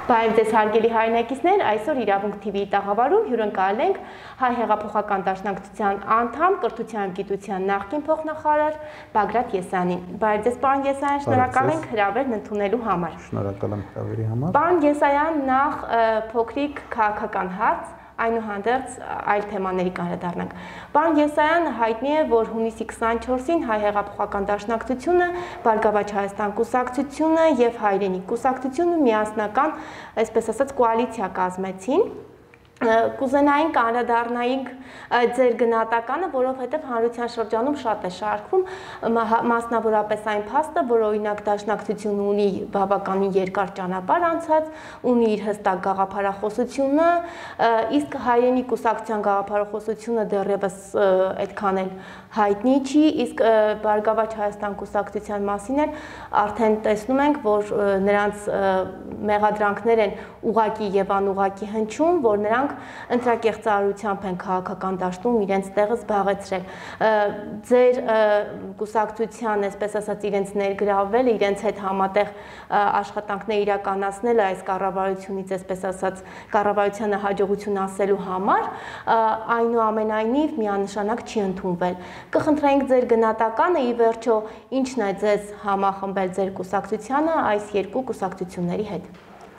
Բարև ձեզ հարգելի հայրենակիցներ, այսօր իրավունք TV-ի տաղավարում հյուրընկալել ենք Հայ հեղափոխական դաշնակցության անդամ, կրթության և գիտության նախկին փոխնախարար Բագրատ Եսյանին։ Բարև ձեզ, պարոն Եսյան, շնորհակալ ենք հրավերն ընդունելու համար։ Շնորհակալ եմ հրավերի համար։ Պարոն Եսյան, նախ փոքրիկ քաղաքական հարց, այնուհանդերձ այլ թեմաների կանդրադառնանք։ Պարոն Եսյան, հայտնի է, որ հունիսի 24-ին Հայ հեղափոխական դաշնակցությունը, Բարգավաճ Հայաստան կուսակցությունը եւ Հայրենիք կուսակցությունը միասնական, այսպես ասած, կոալիցիա կազմեցին։ Կուզենայինք անդրադառնայինք ձեր գնահատականը, որովհետև հանրության շրջանում շատ է շարքում, մասնավորապես այն փաստը, որ օրինակ դաշնակցությունը ունի բավականին երկար ճանապարհ անցած, ունի իր հստակ գաղափարախոսությունը, իսկ Հայրենիք կուսակցության գաղափարախոսությունը դեռևս այդքան էլ հայտնի չի, իսկ Բարգավաճ Հայաստան կուսակցության մասին էլ արդեն տեսնում ենք, որ նրանց մեղադրանքներ են ուղղակի եւ անուղղակի հնչում, որ նրանք ընտրակեղծարարությամբ են քաղաքական դաշտում իրենց տեղը զբաղեցրել։ Ձեր կուսակցության, այսպես ասած, իրենց ներգրավելը, իրենց հետ համատեղ աշխատանքներ իրականացնելը այս կառավարությունից, այսպես ասած, կառավարությանը հաջողություն ասելու համար, այնուամենայնիվ միանշանակ չի ընդունվել։ Կխնդրենք ձեր գնահատականը, ի վերջո, ինչն է ձեզ համախմբել ձեր կուսակցությանը այս երկու կուսակցությունների հետ։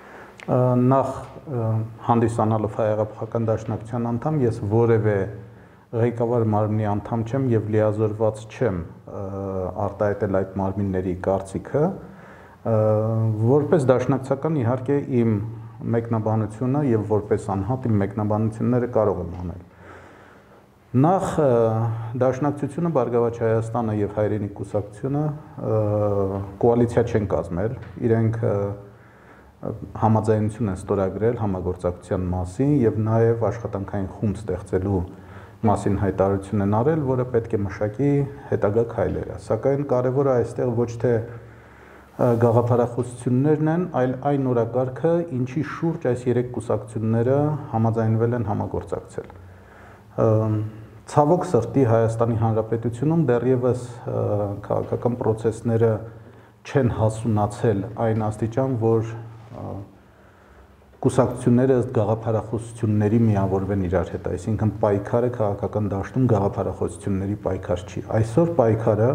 Նախ հանդիսանալով Հայ հեղափոխական դաշնակցության անդամ, ես որևէ ղեկավար մարմնի անդամ չեմ եւ լիազորված չեմ արտահայտել այդ մարմինների կարծիքը, որպես դաշնակցական իհարկե իմ մեկնաբանությունը եւ որպես անհատ իմ մեկնաբանությունները կարող եմ անել։ Նախ դաշնակցությունը, Բարգավաճ Հայաստանը եւ Հայրենիք կուսակցությունը կոալիցիա չեն կազմել, իրենք համաձայնություն են ստորագրել համագործակցության մասին եւ նաեւ աշխատանքային խումբ ստեղծելու մասին հայտարարություն են արել, որը պետք է մշակի հետագա քայլերը։ Սակայն կարևորը այստեղ ոչ թե գաղափարախոսություններն են, այլ այն օրակարգը, ինչի շուրջ այս երեք կուսակցությունները համաձայնվել են համագործակցել։ Ցավոք սրտի Հայաստանի Հանրապետությունում դեռևս քաղաքական process-ները չեն հասունացել այն աստիճան, որ կուսակցությունները ըստ գաղափարախոսությունների միավորվեն իրար հետ, այսինքն պայքարը քաղաքական դաշտում գաղափարախոսությունների պայքար չի։ Այսօր պայքարը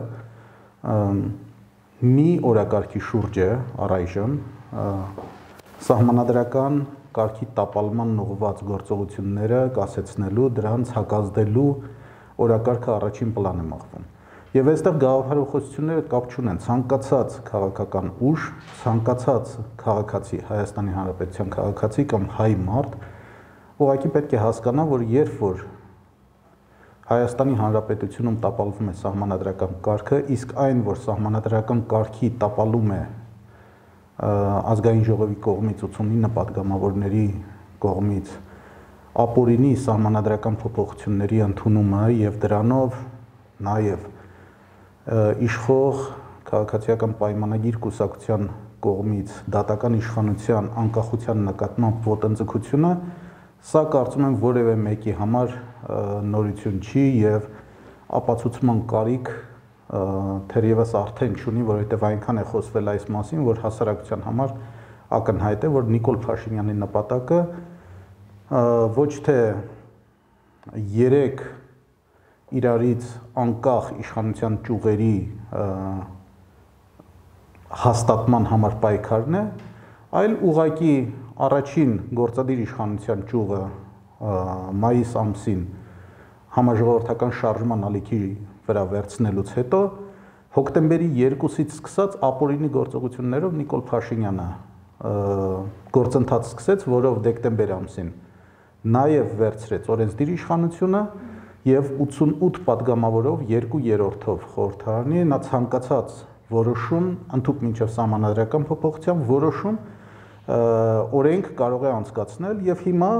մի օրակարգի շուրջ է առայժմ, սահմանադրական կարգի տապալման ուղղված գործողությունները կասեցնելու, դրանց հակազդելու օրակարգը առաջին պլան է մաղվում։ Եվ այստեղ գաղափարախոսությունները կապ չունեն, ցանկացած քաղաքական ուժ, ցանկացած քաղաքացի, Հայաստանի Հանրապետության քաղաքացի կամ հայ մարդ, ուղղակի պետք է հասկանա, որ երբ որ Հայաստանի Հանրապետությունում տապալվում է սահմանադրական կարգը, իսկ այն, որ սահմանադրական կարգի տապալում է ազգային ժողովի կողմից 89 պատգամավորների կողմից ապօրինի սահմանադրական փոփոխությունների ընդունումը եւ դրանով նաեւ իշխող քաղաքացիական պայմանագիր կուսակցության կողմից դատական իշխանության անկախության նկատմամբ ոտնձգությունը, սա կարծում եմ որևէ մեկի համար նորություն չի եւ ապացուցման կարիք թերևս արդեն չունի, որովհետև այնքան է խոսվել այս մասին, որ հասարակության համար ակնհայտ է, որ Նիկոլ Փաշինյանի նպատակը ոչ թե 3 իրարից անկախ իշխանության ճյուղերի հաստատման համար պայքարն է, այլ ուղղակի առաջին գործադիր իշխանության ճյուղը մայիս ամսին համաժողովրդական շարժման ալիքի վրա վերցնելուց հետո հոկտեմբերի 2-ից սկսած ապօրինի գործողություններով Նիկոլ Փաշինյանը գործընթաց սկսեց, որով դեկտեմբեր ամսին նաև վերցրեց օրենսդիր իշխանությունը եւ 88 պատգամավորով 2/3-ով խորհրդարանի նա ցանկացած որոշում ընդհանուր մինչև սահմանադրական փոփոխության որոշում օրենք կարող է անցկացնել եւ հիմա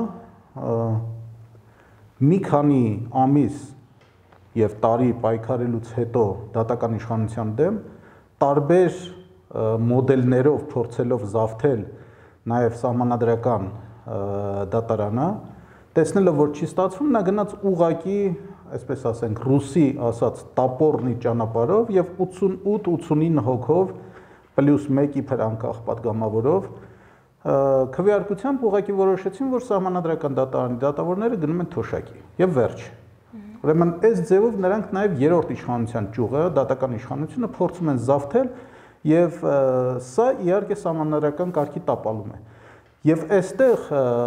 մի քանի ամիս եւ տարի պայքարելուց հետո դատական իշխանության դեմ տարբեր մոդելներով փորձելով զավթել նաեւ սահմանադրական դատարանը, տեսնելով որ չի ստացվում, նա գնաց ուղակի, այսպես ասենք, ռուսի ասած տապորնի ճանապարհով եւ 88-89 հոգով պլյուս 1 իբր անկախ պատգամավորով քվեարկությամբ ուղղակի որոշեցին, որ սահմանադրական դատարանի դատավորները գնում են թոշակի եւ վերջ։ Ուրեմն այս ձևով նրանք նաեւ երրորդ իշխանության ճյուղը, դատական իշխանությունը փորձում են զավթել եւ սա իհարկե սահմանադրական կարգի տապալում է։ Եվ այստեղ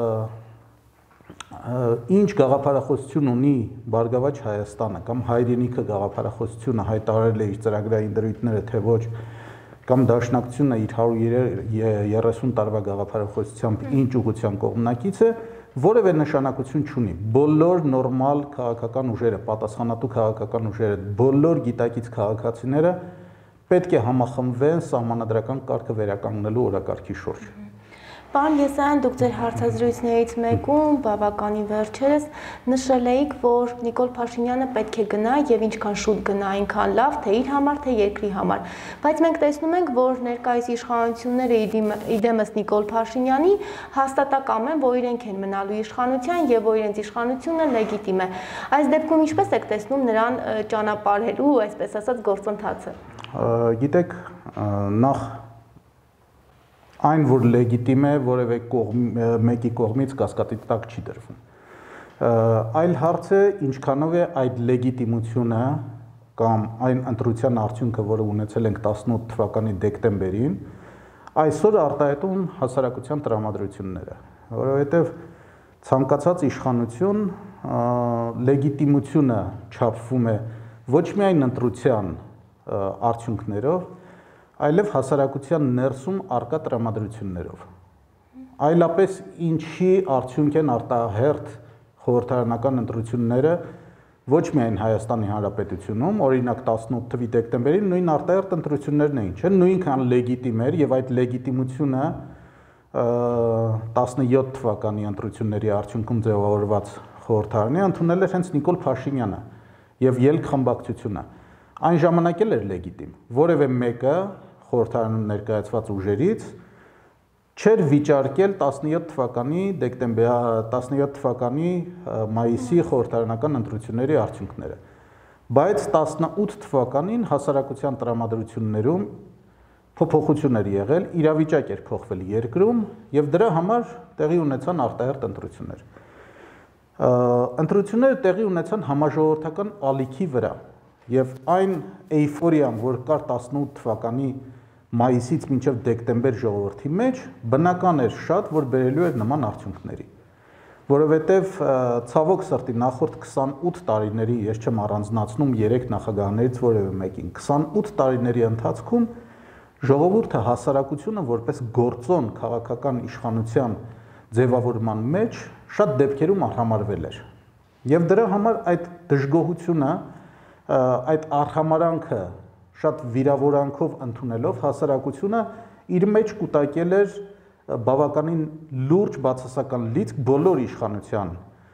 ինչ գաղափարախոսություն ունի Բարգավաճ Հայաստանը կամ հայրենիքը գաղափարախոսությունը հայտարարել է իր ծրագրային դրույթները, թե ոչ, կամ Դաշնակցությունը իր 130 տարվա գաղափարախոսությամբ ինչ ուղղության կողմնակից է, որևէ նշանակություն չունի։ Բոլոր նորմալ քաղաքական ուժերը, պատասխանատու քաղաքական ուժերը, բոլոր գիտակից քաղաքացիները պետք է համախմբվեն սահմանադրական կարգը վերականգնելու օրակարգի շուրջ։ Պարոն Եսայան, դուք ձեր հարցազրույցներից մեկում բավականին վերջերս նշել էիք, որ Նիկոլ Փաշինյանը պետք է գնա եւ ինչքան շուտ գնա, այնքան լավ, թե իր համար, թե երկրի համար։ Բայց մենք տեսնում ենք, որ ներկայիս իշխանությունները իդեմս Նիկոլ Փաշինյանի հաստատակամ են, որ իրենք են մնալու իշխանության եւ որ իրենց իշխանությունը լեգիտիմ է։ Այս դեպքում ինչպես եք տեսնում նրան ճանապարհելու, այսպես ասած, գործընթացը։ Գիտեք, նախ այն, որ լեգիտիմ է, որևէ մեկի կողմից կասկածի տակ չի դրվում։ Այլ հարց է, ինչքանով է այդ լեգիտիմությունը կամ այն ընտրության արդյունքը, որը ունեցել ենք 18 թվականի դեկտեմբերին, այսօր արտահայտում հասարակության տրամադրությունները, որովհետև ցանկացած իշխանություն լեգիտիմությունը չափվում է ոչ միայն ընտրության արդյունքներով, այլև հասարակության ներսում արկա տրամադրություններով։ Այլապես ինչի արդյունք են արտահերթ խորհրդարանական ընտրությունները ոչ միայն Հայաստանի Հանրապետությունում, օրինակ 18 թվականի դեկտեմբերին նույն արտահերթ ընտրություններն էին, չէ՞, նույնքան լեգիտիմ էր եւ այդ լեգիտիմությունը 17 թվականի ընտրությունների արդյունքում ձևավորված խորհրդարանի ընդունել էր հենց Նիկոլ Փաշինյանը եւ ելք խմբակցությունը։ Այն ժամանակ էլ էր լեգիտիմ։ Որևէ մեկը խորհրդարանում ներկայացված ուժերից չէր վիճարկել 17 թվականի մայիսի խորհրդարանական ընտրությունների արդյունքները։ Բայց 18 թվականին հասարակության տրամադրություններում փոփոխություն էր եղել, իրավիճակ էր փոխվել երկրում եւ դրա համար տեղի ունեցան արտահերթ ընտրություններ։ Ընտրությունները տեղի ունեցան համաժողովրդական ալիքի վրա եւ այն էյֆորիան, որ կար 18 թվականի մայիսից մինչև դեկտեմբեր ժողովրդի մեջ, բնական էր շատ, որ բերելու էր նման արդյունքների։ Որովհետև ցավոք սրտի նախորդ 28 տարիների, ես չեմ առանձնացնում 3 նախագահներից որևէ մեկին, 28 տարիների ընթացքում ժողովուրդը հասարակությունը որպես գործոն քաղաքական իշխանության ձևավորման մեջ շատ դեպքերում արհամարվել էր։ Եվ դրա համար այդ դժգոհությունը, այդ արհամարանքը շատ վիրավորանքով ընդունելով հասարակությունը իր մեջ կուտակել էր բավականին լուրջ բացասական լիցք բոլոր իշխանության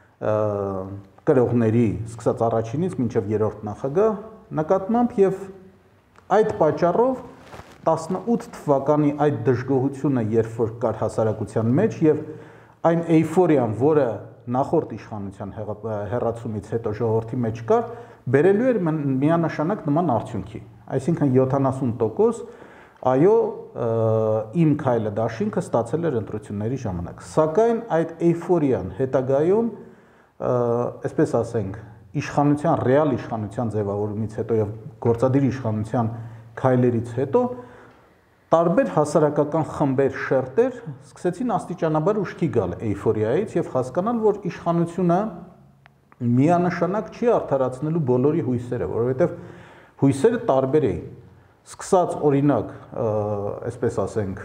կրողների, սկսած առաջինից մինչև երրորդ նախագահ նկատմամբ եւ այդ պատճառով 18 թվականի այդ դժգոհությունը, երբ որ կար հասարակության մեջ եւ այն էյֆորիան, որը նախորդ իշխանության հեռացումից հետո ժողովրդի մեջ կար, բերելու էր միանշանակ նման արդյունքի։ Այսինքն 70% այո, իմ քայլը դաշինքը ստացել էր ընտրությունների ժամանակ։ Սակայն այդ էյֆորիան հետագայում, այսպես ասենք, իշխանության, ռեալ իշխանության ձևավորումից հետո եւ գործադիր իշխանության քայլերից հետո տարբեր հասարակական խմբեր, շերտեր սկսեցին աստիճանաբար ուշքի գալ էյֆորիայից եւ հասկանալ, որ իշխանությունը միանշանակ չի արդարացնելու բոլորի հույսերը, որովհետեւ հույսերը տարբեր էին։ Սկսած օրինակ, այսպես ասենք,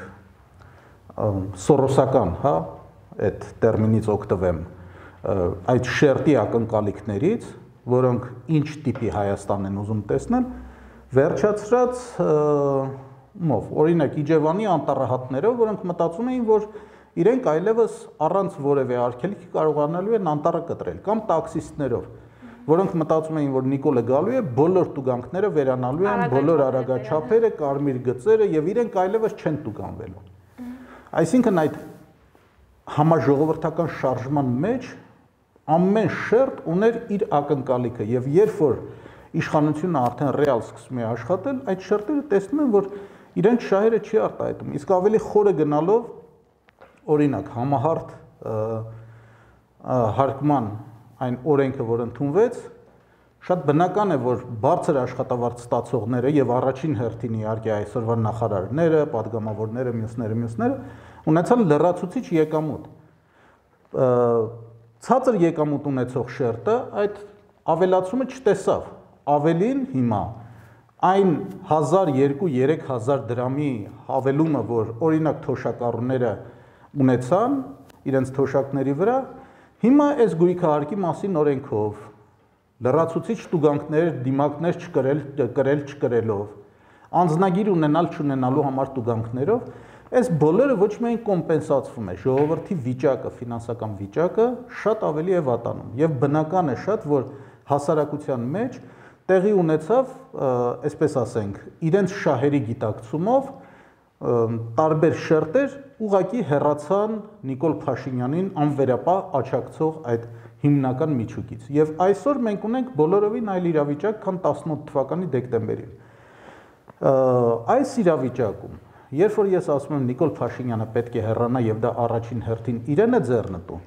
սորոսական, հա, այդ տերմինից օգտվեմ, այդ շերտի ակնկալիքներից, որոնք ինչ տիպի Հայաստան են ուզում տեսնել, վերջացրած օրինակ Իջևանի անտառահատներով, որոնք մտածում էին, որ իրենք այլևս առանց որևէ արգելքի կարողանալու են անտառը կտրել, կամ տաքսիստներով, որոնք մտածում էին, որ Նիկոլը գալու է, բոլոր տուգանքները վերանալու են, բոլոր արագաչափերը, կարմիր գծերը եւ իրենք այլևս չեն տուգանվելու։ Այսինքն այդ համաժողովրդական շարժման մեջ ամեն շերտ ուներ իր ակնկալիքը եւ երբ որ իշխանությունը արդեն ռեալ սկսում է աշխատել, այդ շերտերը տեսնում են, որ իրենց շահերը չի արտահայտում, իսկ ավելի խորը գնալով օրինակ համահարթ հարկման այն օրենքը, որ ընդունվեց, շատ բնական է, որ բարձր աշխատավարձ ստացողները եւ առաջին հերթին իհարկե այսօրվա նախարարները, падգամավորները, մյուսները ունեցան լրացուցիչ եկամուտ։ Ցածր եկամուտ ունեցող շերտը այդ ավելացումը չտեսավ։ Ավելին հիմա այն 1000-2000-3000 դրամի հավելումը, որ օրինակ թոշակառուները ունեցան իրենց թոշակների վրա, հիմա այս գույքահարկի մասին օրենքով լրացուցիչ տուգանքներ, դիմակներ չկրելով, անձնագիր ունենալ չունենալու համար տուգանքներով, այս բոլորը ոչ միայն կոմպենսացվում է, ժողովրդի վիճակը, ֆինանսական վիճակը շատ ավելի է վատանում եւ բնական է շատ, որ հասարակության մեջ տեղի ունեցավ, այսպես ասենք, իրենց շահերի գիտակցումով տարբեր շերտեր ուղղակի հեռացան Նիկոլ Փաշինյանին անվերապահ աջակցող այդ հիմնական միջուկից։ Եվ այսօր մենք ունենք բոլորովին այլ իրավիճակ, քան 18 թվականի դեկտեմբերին։ Այս իրավիճակում, երբ որ ես ասում եմ Նիկոլ Փաշինյանը պետք է հեռանա եւ դա առաջին հերթին իրեն է ձեռնտու,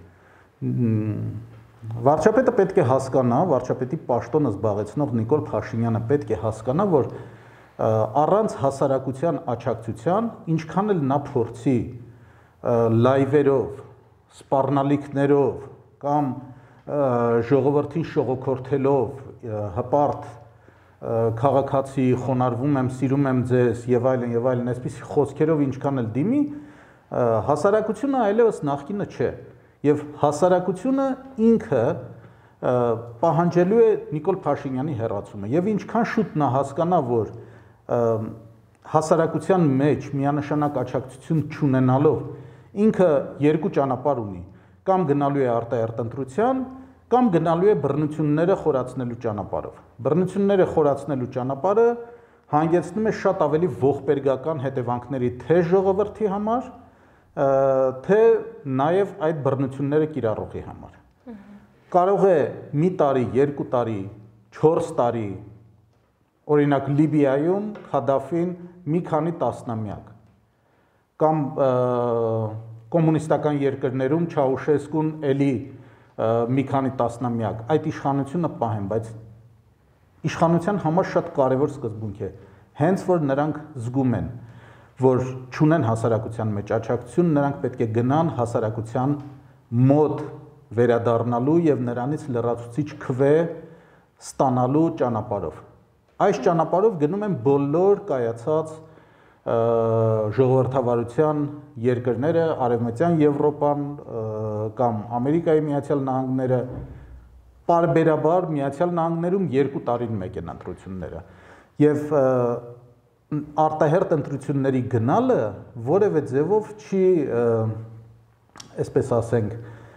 վարչապետը պետք է հասկանա, վարչապետի պաշտոնը զբաղեցնող Նիկոլ Փաշինյանը պետք է հասկանա, որ առանց հասարակության աջակցության, ինչքան էլ նա փորձի լայվերով, սպառնալիքներով կամ ժողովրդին շողոքորթելով հպարտ քաղաքացի խոնարհվում եմ, սիրում եմ ձեզ եւ այլն, այսպիսի խոսքերով ինչքան էլ դիմի, հասարակությունը այլևս նախկինը չէ եւ հասարակությունը ինքը պահանջելու է Նիկոլ Փաշինյանի հեռացումը եւ ինչքան շուտ նա հասկանա, որ հասարակության մեջ միանշանակ աջակցություն չունենալով ինքը երկու ճանապարհ ունի, կամ գնալու է արտահերտ ընտրության, կամ գնալու է բռնությունները խորացնելու ճանապարհով։ Բռնությունները խորացնելու ճանապարհը հանգեցնում է շատ ավելի ողբերգական հետևանքների թե ժողովրդի համար, թե նաև այդ բռնությունները կիրառողի համար։ Կարող է մի տարի, երկու տարի, 4 տարի, օրինակ Լիբիայում Խադաֆին մի քանի տասնամյակ, կամ կոմունիստական երկրներում Չաուշեսկուն էլի մի քանի տասնամյակ, այդ իշխանությունը պահեն, բայց իշխանության համար շատ կարևոր սկզբունք է, հենց որ նրանք զգում են, որ չունեն հասարակության մեջ աջակցություն, նրանք պետք է գնան հասարակության մոտ վերադառնալու եւ նրանից լրացուցիչ քվե ստանալու ճանապարհով։ Այս ճանապարհով գնում են բոլոր կայացած ժողովրդավարության երկրները, Արևմտյան Եվրոպան կամ Ամերիկայի Միացյալ Նահանգները, պարբերաբար Միացյալ Նահանգներում 2 տարին մեկ են ընտրությունները։ Եվ արտահերտ ընտրությունների գնալը որևէ ձևով չի, այսպես ասենք,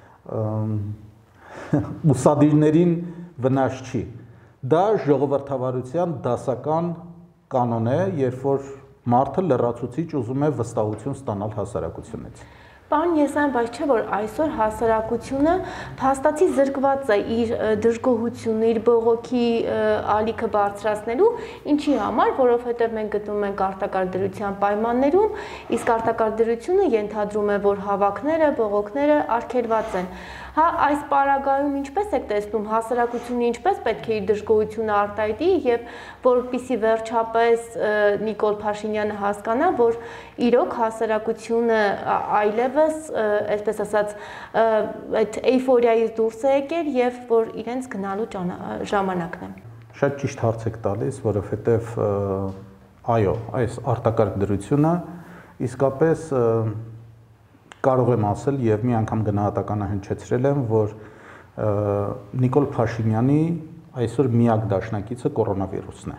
ուսադիրներին վնաս չի։ Դա ժողովրդավարության դասական կանոն է, երբ որ մարդը լրացուցիչ ուզում է վստահություն ստանալ հասարակությունից։ Պարոն Եսայան, բայց չէ՞ որ այսօր հասարակությունը փաստացի զրկված է իր դժգոհությունը, իր բողոքի ալիքը բարձրացնելու, ինչի համար, որովհետև մենք գտնում ենք արտակարգ դրության պայմաններում, իսկ արտակարգ դրությունը ենթադրում է, որ հավաքները, բողոքները արգելված են։ Հա, այս պարագայում ինչպես եք տեսնում, հասարակությունը ինչպես պետք է իր դժգոհությունը արտահայտի եւ որպեսզի վերջապես Նիկոլ Փաշինյանը հասկանա, որ իրոք հասարակությունը այլևս, այսպես ասած, այդ էյֆորիայից դուրս է եկել եւ որ իրենց գնալու ժամանակն է։ Շատ ճիշտ հարց եք տալիս, որովհետեւ այո, այս արտակարգ դրությունը իսկապես կարող եմ ասել եւ մի անգամ գնահատականը հնչեցրել եմ, որ Նիկոլ Փաշինյանի այսօր միակ դաշնակիցը կորոնավիրուսն է։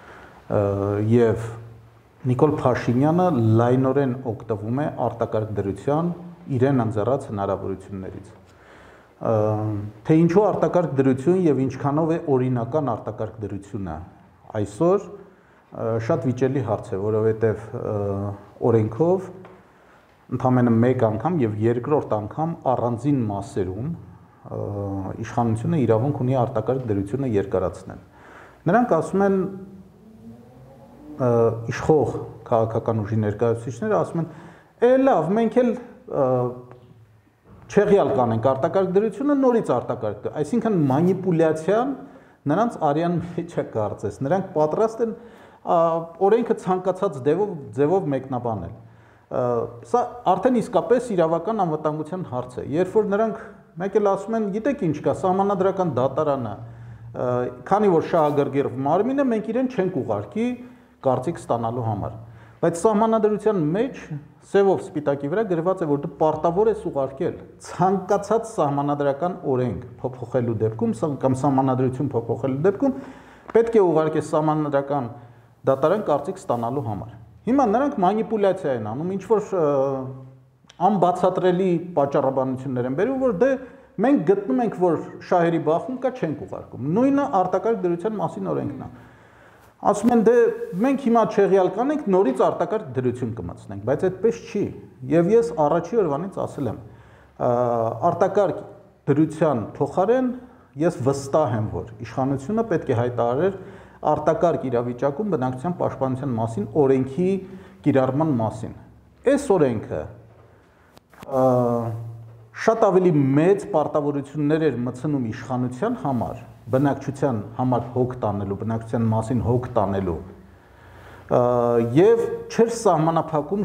Եվ Նիկոլ Փաշինյանը լայնորեն օգտվում է արտակարգ դրության իրեն ընձեռած հնարավորություններից։ Թե ինչու արտակարգ դրություն եւ ինչքանով է օրինական արտակարգ դրությունը այսօր շատ վիճելի հարց է, որովհետեւ օրենքով ընդամենը մեկ անգամ եւ երկրորդ անգամ առանձին մասերում իշխանությունը իրավունք ունի արտակարգ դրությունը երկարացնել։ Նրանք ասում են իշխող քաղաքական ուժի ներկայացուցիչները ասում են, լավ, մենք էլ չեղյալ կանենք արտակարգ դրությունը նորից արտակարգ, այսինքն մանիպուլյացիան նրանց արյան մեջ է կարծես, նրանք պատրաստ են օրենքը ցանկացած ձևով մեկնաբանել։ Սա արդեն իսկապես իրավական անվտանգության հարց է, երբ որ նրանք մեկ էլ ասում են, գիտեք ինչ կա, սահմանադրական դատարանը, քանի որ շահագրգիռ մարմին է, մենք իրեն չենք ուղարկի կարծիք ստանալու համար։ Բայց սահմանադրության մեջ սևով սպիտակի վրա գրված է, որ դու պարտավոր ես ուղարկել ցանկացած սահմանադրական օրենք փոփոխելու դեպքում կամ սահմանադրություն փոփոխելու դեպքում պետք է ուղարկես սահմանադրական դատարան կարծիք ստանալու համար։ Հիմա նրանք մանիպուլյացիա են անում, ինչ որ անբացատրելի պատճառաբանություններ են բերում, որ դե մենք գտնում ենք, որ շահերի բախում կա, չենք ուղարկում։ Նույնը արտակարգ դրության մասին օրենքն է։ Ասում են դե մենք հիմա չեղյալ կանենք, նորից արտակարգ դրություն կմտցնենք, բայց այդպես չի։ Եվ ես առաջի օրվանից ասել եմ, արտակարգ դրության փոխարեն ես վստահ եմ, որ իշխանությունը պետք է հայտարարեր արտակարգ իրավիճակում բնակչության պաշտպանության մասին օրենքի կիրառման մասին։ Այս օրենքը շատ ավելի մեծ պարտավորություններ էր մտցնում իշխանության համար, բնակչության համար հոգ տանելու, բնակչության մասին հոգ տանելու եւ չէր սահմանափակում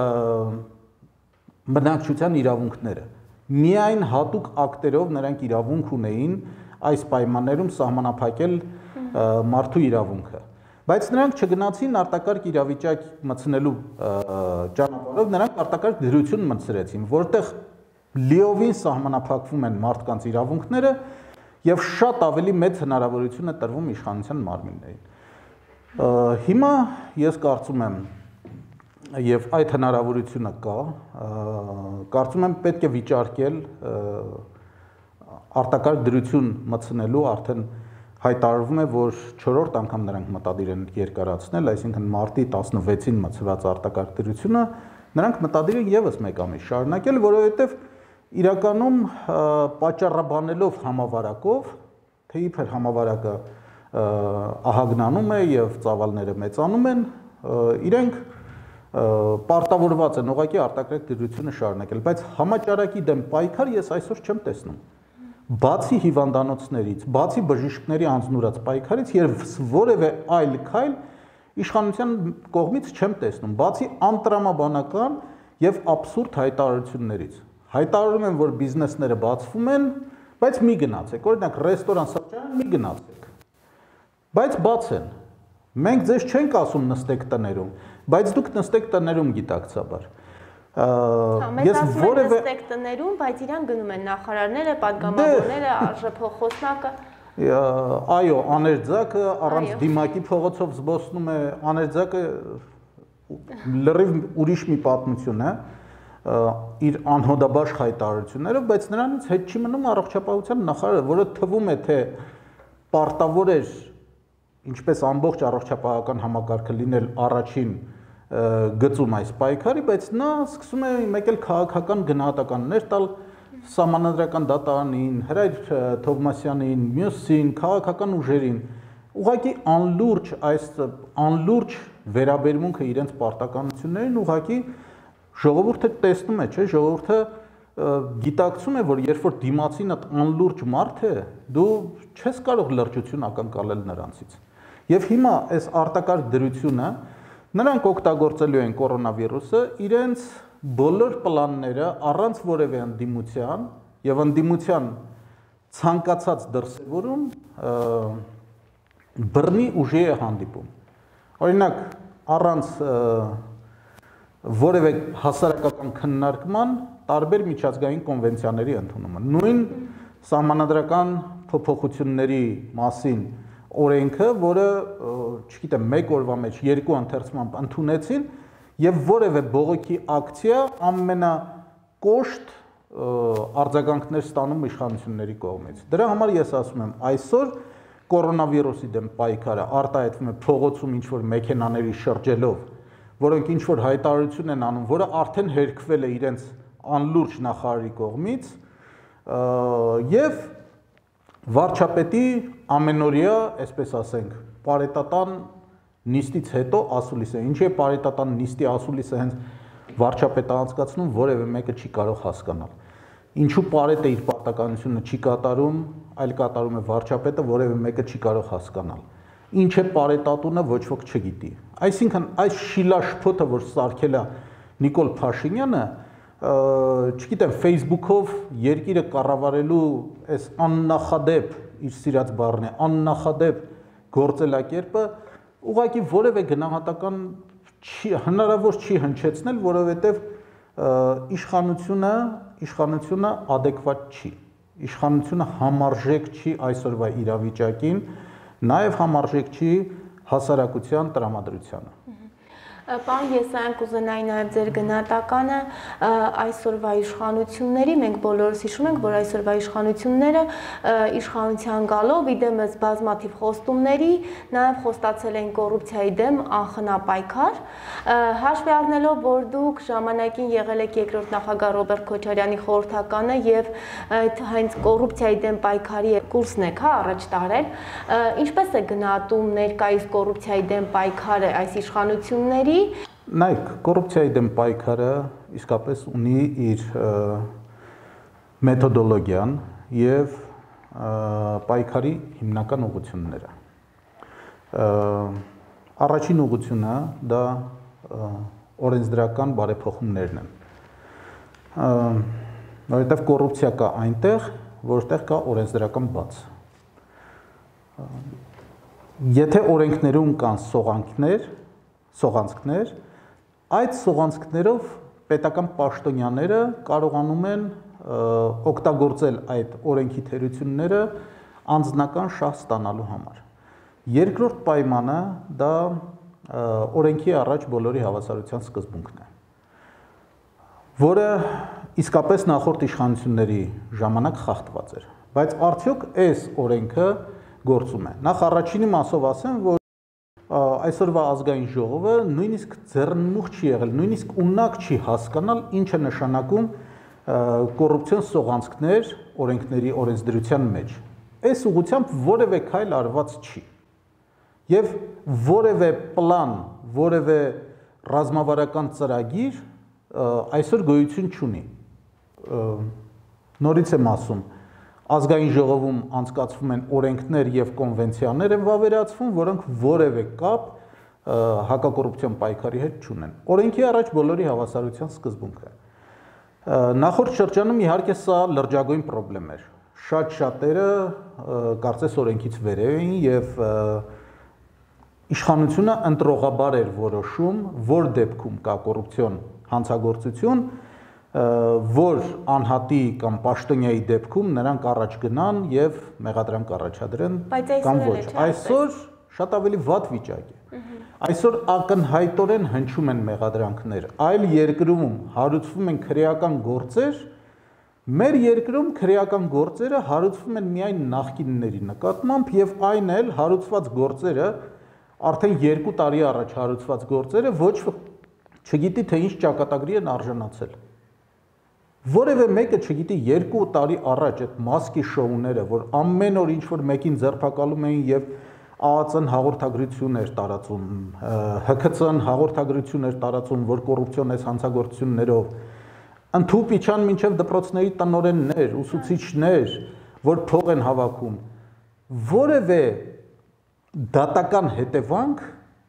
բնակչության իրավունքները։ Միայն հատուկ ակտերով նրանք իրավունք ունեին այս պայմաններում սահմանափակել մարդու իրավունքը։ Բայց նրանք չգնացին արտակարգ իրավիճակ մտցնելու ճանապարհով, նրանք արտակարգ դրություն մտցրեցին, որտեղ լիովին սահմանափակվում են մարդկանց իրավունքները եւ շատ ավելի մեծ հնարավորություն է տրվում իշխանության մարմիններին։ Հիմա ես կարծում եմ եւ այդ հնարավորությունը կա, կարծում եմ պետք է վիճարկել արտակարգ դրություն մտցնելու արդեն հայտարարվում է, որ 4-րդ անգամ նրանք մտադիր են երկարացնել, այսինքն մարտի 16-ին մտցված արտակարգ դրությունը նրանք մտադիր են եւս մեկ ամիս շարունակել, որովհետեւ իրականում պատճառաբանելով համավարակով, թե իբր համավարակը ահագնանում է եւ ծավալները մեծանում են, իրենք պարտավորված են ուղղակի արտակարգ դրությունը շարունակել, բայց համաճարակի դեմ պայքար ես այսօր չեմ տեսնում։ Բացի հիվանդանոցներից, բացի բժիշկների անձնուրաց պայքարից եւ որևէ այլ քայլ իշխանության կողմից չեմ տեսնում, բացի անտրամաբանական եւ աբսուրդ հայտարարություններից։ Հայտարարում են, որ բիզնեսները բացվում են, բայց մի գնացեք, օրինակ ռեստորան, սրճարան մի գնացեք։ Բայց բաց են։ Մենք ձեզ չենք ասում նստեք տներում, բայց դուք նստեք տներում գիտակցաբար։ Ես որևէ նստեք տներում, բայց իրան գնում են նախարարները, պատգամավորները, արժեփոխոսնակը։ Այո, աներձակը առանց դիմակի փողոցով զբոսնում է, աներձակը լրիվ ուրիշ մի պատմություն է, իր անհոդաբաշխ հայտարարություններով, բայց նրանից հետ չի մնում առողջապահության նախարարը, որը թվում է թե պարտավոր էր ինչպես ամբողջ առողջապահական համակարգը լինել առաջին գծում այս պայքարի, բայց նա սկսում է մեկ էլ քաղաքական գնահատականներ տալ սահմանադրական դատարանին, Հրայր Թովմասյանին, մյուսին, քաղաքական ուժերին, ուղղակի անլուրջ վերաբերմունքը իրենց պարտականություններին, ուղղակի ժողովուրդը տեսնում է, չէ, ժողովուրդը գիտակցում է, որ երբ որ դիմացինդ անլուրջ մարդ է, դու չես կարող լրջություն ակնկալել նրանցից։ Եվ հիմա այս արտակարգ դրությունը նրանք օգտագործելու են կորոնավիրուսը իրենց բոլոր պլանները առանց որևէ ընդդիմության եւ ընդդիմության ցանկացած դրսևորում բռնի ուժի է հանդիպում։ Օրինակ առանց որևէ հասարակական քննարկման տարբեր միջազգային կոնվենցիաների ընդունումը։ Նույն սահմանադրական փոփոխությունների մասին օրենքը, որը, չգիտեմ, մեկ օրվա մեջ երկու ընթերցմամբ ընդունեցին եւ որևէ բողոքի ակցիա ամենակոշտ արձագանքներ ստանում իշխանությունների կողմից։ Դրա համար ես ասում եմ, այսօր կորոնավիրուսի դեմ պայքարը արտահայտվում է փողոցում ինչ-որ մեքենաների շրջելով, որոնք ինչ-որ հայտարարություն են անում, որը արդեն հերքվել է իրենց անլուրջ նախարարի կողմից եւ վարչապետի ամենօրյա, այսպես ասենք, պարետատան նիստից հետո ասուլիսը։ Ինչի է պարետատան նիստի ասուլիսը հենց վարչապետը անցկացնում, որևէ մեկը չի կարող հասկանալ։ Ինչու Պարետը իր պարտականությունը չի կատարում, այլ կատարում է վարչապետը, որևէ մեկը չի կարող հասկանալ։ Ինչ է Պարետատունը, ոչ ոք չգիտի։ Այսինքն այս շիլաշփոթը, որ սարքել է Նիկոլ Փաշինյանը, չգիտեմ, Facebook-ով երկիրը կառավարելու այս աննախադեպ, իր սիրած բառն է, աննախադեպ գործելակերպը ուղղակի որևէ գնահատական հնարավոր չի հնչեցնել, որովհետև իշխանությունը adekvat չի, իշխանությունը համարժեք չի այսօրվա իրավիճակին, նաև համարժեք չի հասարակության տրամադրությանը։ Պարոն Եսայան, կուզենայի նաև ձեր գնահատականը այսօրվա իշխանությունների, մենք բոլորս հիշում ենք, որ այսօրվա իշխանությունները իշխանության գալով իդեմս բազմաթիվ խոստումների, նաև խոստացել են կոռուպցիայի դեմ անխնապայքար, հաշվի առնելով, որ դուք ժամանակին եղել եք երկրորդ նախագահ Ռոբերտ Քոչարյանի խորհրդականը եւ հենց կոռուպցիայի դեմ պայքարի կուրսն եք առաջ տարել, ինչպես է գնահատում ներկայիս կոռուպցիայի դեմ պայքարը այս իշխանությունների? Նայեք, կոռուպցիայի դեմ պայքարը իսկապես ունի իր մեթոդոլոգիան եւ պայքարի հիմնական ուղղությունները։ Առաջին ուղղությունը դա օրենսդրական բարեփոխումներն են։ Որովհետեւ կոռուպցիա կա այնտեղ, որտեղ կա օրենսդրական բաց։ Եթե օրենքներում կան սողանցքներ, այդ սողանցքներով պետական պաշտոնյաները կարողանում են օգտագործել այդ օրենքի թերությունները անձնական շահ ստանալու համար։ Երկրորդ պայմանը դա օրենքի առաջ բոլորի հավասարության սկզբունքն է, որը իսկապես նախորդ իշխանությունների ժամանակ խախտված էր, բայց արդյոք այս օրենքը գործում է։ Նախ առաջինի մասով ասեմ, որ այսօրվա ազգային ժողովը նույնիսկ ձեռնմուխ չի եղել, նույնիսկ ունակ չի հասկանալ ինչ է նշանակում կոռուպցիոն սողանցքներ օրենքների օրենսդրության մեջ։ Այս ուղղությամբ որևէ քայլ արված չի։ Եվ որևէ պլան, որևէ ռազմավարական ծրագիր այսօր գոյություն չունի։ Նորից եմ ասում, ազգային ժողովում անցկացվում են օրենքներ եւ կոնվենցիաներ են վավերացվում, որոնք որևէ կապ հակակոռուպցիոն պայքարի հետ չունեն։ Օրենքի առաջ բոլորի հավասարության սկզբունք է։ Նախորդ շրջանում իհարկե սա լրջագույն խնդրեմ էր։ Շատ-շատերը կարծես օրենքից վեր էին եւ իշխանությունը ընտրողաբար էր որոշում, որ դեպքում կա կոռուպցիոն հանցագործություն, որ անհատի կամ պաշտոնյայի դեպքում նրանք առաջ գնան եւ մեղադրանք առաջադրեն կամ ոչ։ Այսօր շատ ավելի վատ վիճակ է։ Այսօր ակնհայտորեն հնչում են մեղադրանքներ, այլ երկրում հարուցվում են քրեական գործեր, մեր երկրում քրեական գործերը հարուցվում են միայն նախկինների նկատմամբ եւ այն էլ հարուցված գործերը արդեն 2 տարի առաջ հարուցված գործերը ոչ չգիտի թե ինչ ճակատագրի են արժանացել։ Որևէ մեկը չգիտի 2 տարի առաջ այդ մասկի շոուները, որ ամեն օր ինչ-որ մեկին ձերբակալում էին եւ ԱԱԾ-ն հաղորդագրություն էր տարածում, ՀՔՑ-ն հաղորդագրություն էր տարածում, որ կոռուպցիոն այս հանցագործություններով, ընդհուպ իջան մինչեւ դպրոցների տնօրեններ, ուսուցիչներ, որ փող են հավաքում, որևէ դատական հետևանք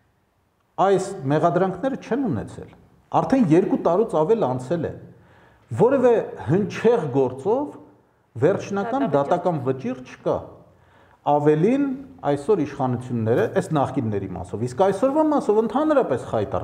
այս մեղադրանքները չեն ունեցել։ Արդեն 2 տարուց ավել անցել է։ Որևէ հնչեղ գործով վերջնական դատական վճիռ չկա։ Ավելին այսօր իշխանությունները, այս նախկինների մասով, իսկ այսօրվա մասով ընդհանրապես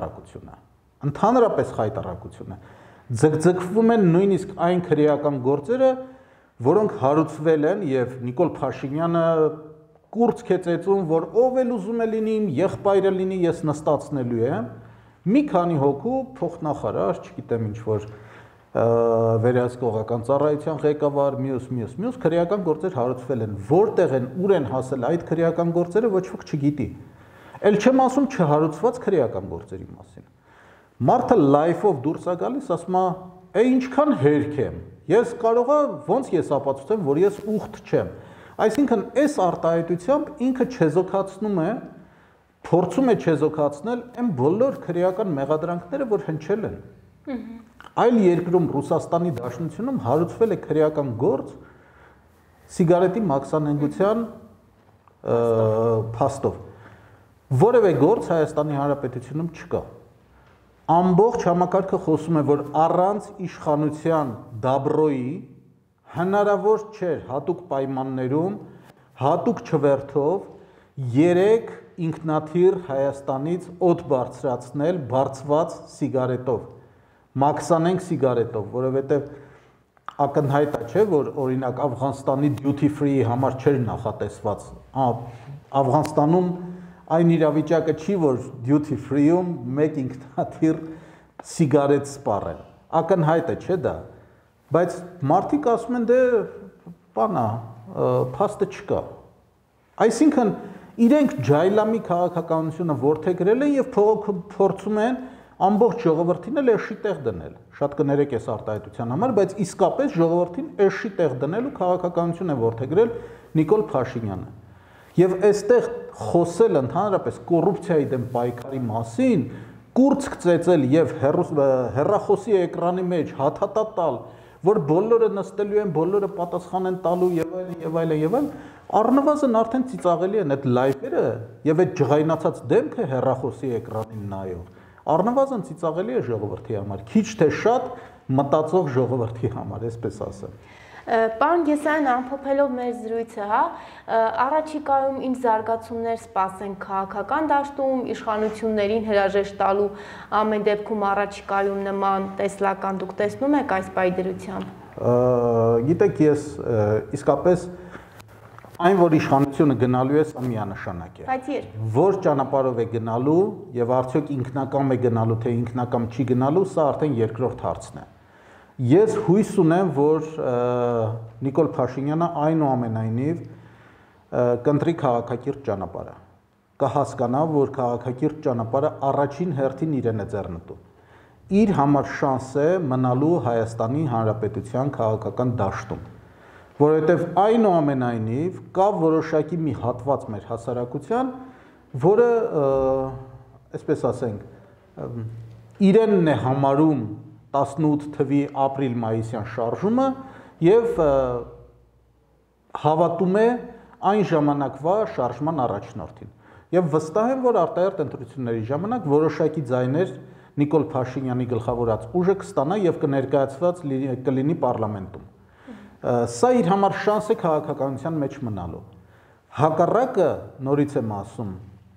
խայտառակություն է։ Ձգձգվում են նույնիսկ այն քրեական գործերը, որոնք հարուցվել են եւ Նիկոլ Փաշինյանը կուրծք է ծեծում, որ ով էլ ուզում է լինի իմ եղբայրը լինի, ես նստացնելու եմ։ Մի քանի հոգու փոխնախարար, չգիտեմ ինչ որ վերահսկողական ծառայության ղեկավար, մյուս քրեական գործեր հարուցվել են, որտեղ են, ուր են հասել այդ քրեական գործերը ոչ ոք չգիտի։ Էլ չեմ ասում չհարուցված քրեական գործերի մասին։ Մարդը լայֆով դուրս է գալիս, ասում է, «Է ինչքան հերք եմ, ես կարողա ոնց ես ապացուցեմ, որ ես ուխտ չեմ»։ Այսինքն այս արտահայտությամբ ինքը չեզոքացնում է, փորձում է չեզոքացնել այն բոլոր քրեական մեղադրանքները, որ հնչել են։ Այլ երկրում Ռուսաստանի Դաշնությունում հարուցվել է քրեական գործ սիգարետի մաքսանենգության փաստով։ Որևէ գործ Հայաստանի Հանրապետությունում չկա։ Ամբողջ համակարգը խոսում է, որ առանց իշխանության դաբրոյի հնարավոր չէր հատուկ պայմաններում, հատուկ չվերթով 3 ինքնաթիռ Հայաստանից օդ բարձրացնել բարձված սիգարետով, մաքսանենգ սիգարետով, որովհետև ակնհայտ է, չէ, որ օրինակ Աֆղանստանի duty free համար չէր նախատեսված։ Աֆղանստանում այն իրավիճակը չի, որ duty free-ում մեկ ինքնաթիռ սիգարետ սպառեն։ Ակնհայտ է, չէ՞ դա։ Բայց մարդիկ ասում են, դե բանա, փաստը չկա։ Այսինքն իրենք ջայլամի քաղաքականությունը որդեգրել են եւ փորձում են ամբողջ ժողովրդին էլ էշի տեղ դնել։ Շատ կներեք այս արտահայտության համար, բայց իսկապես ժողովրդին էշի տեղ դնելու քաղաքականություն է որդեգրել Նիկոլ Փաշինյանը։ Եվ այստեղ խոսել ընդհանրապես կոռուպցիայի դեմ պայքարի մասին, կուրծք ծեծել եւ հեռախոսի էկրանի մեջ հաթաթա տալ, որ բոլորը նստելու են, բոլորը պատասխան են տալու եւ այլն, առնվազն արդեն ծիծաղելի են այդ լայվերը եւ այդ ջղայնացած դեմքը հեռախոսի էկրանին նայող։ Առնվազն ծիծաղելի է ժողովրդի համար, քիչ թե շատ մտածող ժողովրդի համար, այսպես ասեմ։ Պարոն Եսայան, ամփոփելով մեր զրույցը, առաջիկայում ինչ զարգացումներ սպասենք քաղաքական դաշտում, իշխանություններին հրաժեշտ տալու ամեն դեպքում առաջիկայում նման տեսլական դուք տեսնում եք այս պայդրությամբ։ Գիտեք, ես իսկապես այն, որ իշխանությունը գնալու է, սա միանշանակ է։ Բայց երբ։ Որ ճանապարհով է գնալու եւ արդյոք ինքնակամ է գնալու, թե ինքնակամ չի գնալու, սա արդեն երկրորդ հարցն է։ Ես հույս ունեմ, որ Նիկոլ Փաշինյանը այնուամենայնիվ կընտրի քաղաքակիրթ ճանապարհը։ Կհասկանա, որ քաղաքակիրթ ճանապարհը առաջին հերթին իրեն է ձեռնտու։ Իր համար շանս է մնալու Հայաստանի Հանրապետության քաղաքական դաշտում, որովհետև այնուամենայնիվ կա որոշակի մի հատված մեր հասարակության, որը, այսպես ասենք, իրենն է համարում 18 թվի ապրիլ-մայիսյան շարժումը եւ հավատում է այն ժամանակվա շարժման առաջնորդին։ Եվ վստահ եմ, որ արտահերթ ընտրությունների ժամանակ որոշակի ձայներ Նիկոլ Փաշինյանի գլխավորած ուժը կստանա եւ կներկայացված կլինի պարլամենտում։ Սա իր համար շանս է քաղաքականության մեջ մնալու։ Հակառակը, նորից եմ ասում,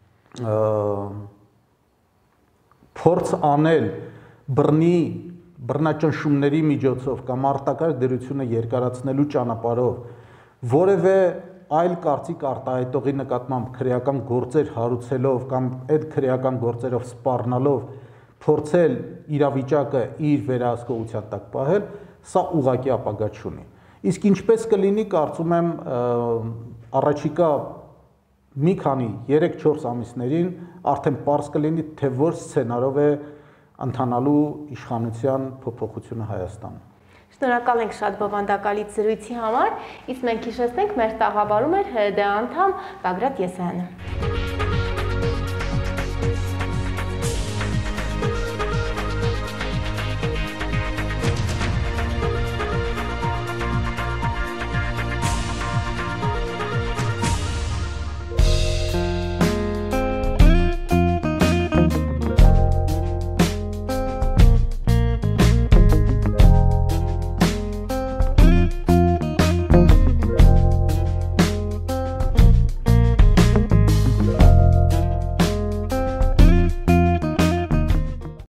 փորձ անել բռնաճնշումների միջոցով կամ արտակարգ դրությունը երկարացնելու ճանապարհով որևէ այլ կարծիք արտահայտողի նկատմամբ քրեական գործեր հարուցելով կամ այդ քրեական գործերով սպառնալով փորձել իրավիճակը իր վերահսկողության տակ պահել, սա ուղղակի ապագա չունի։ Իսկ ինչպես կլինի, կարծում եմ, առաջիկա մի քանի 3-4 ամիսներին արդեն պարզ կլինի, թե որ սցենարով է ընթանալու իշխանության փոփոխությունը Հայաստանում։ Շնորհակալ ենք շատ բովանդակալից զրույցի համար, իսկ մենք հիշեցնենք, մեր տաղավարում էր ՀԴ անդամ Բագրատ Եսայանը։